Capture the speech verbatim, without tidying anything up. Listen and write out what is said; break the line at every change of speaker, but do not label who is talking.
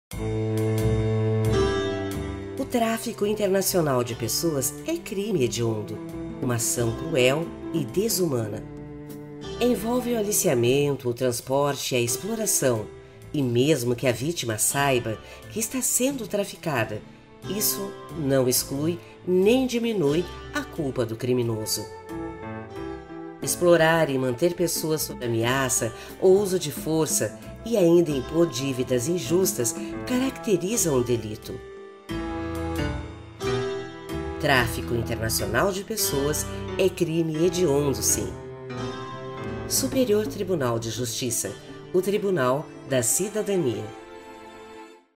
O tráfico internacional de pessoas é crime hediondo, uma ação cruel e desumana. Envolve o aliciamento, o transporte e a exploração, e mesmo que a vítima saiba que está sendo traficada, isso não exclui nem diminui a culpa do criminoso. Explorar e manter pessoas sob ameaça ou uso de força e ainda impor dívidas injustas caracterizam o delito. Tráfico internacional de pessoas é crime hediondo, sim. Superior Tribunal de Justiça, o Tribunal da Cidadania.